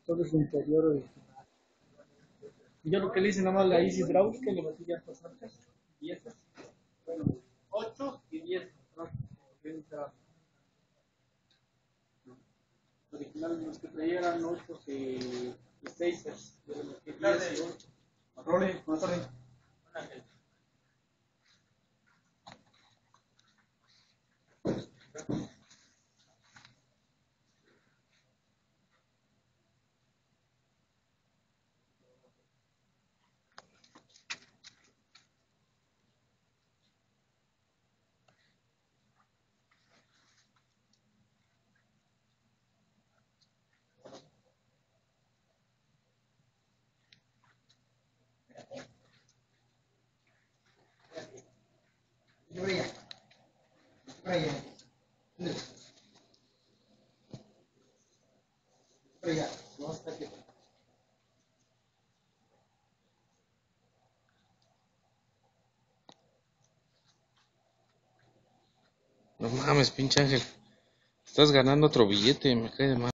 todo su interior original. Y yo lo que le hice nada más la hice hidráulica y le metí llantas altas, 10, bueno, 8 y 10. Original los que traía eran 8 y 6. Yo le metí 10 y 8. Role, más tarde. No mames, pinche Ángel. Estás ganando otro billete, me cae de mal.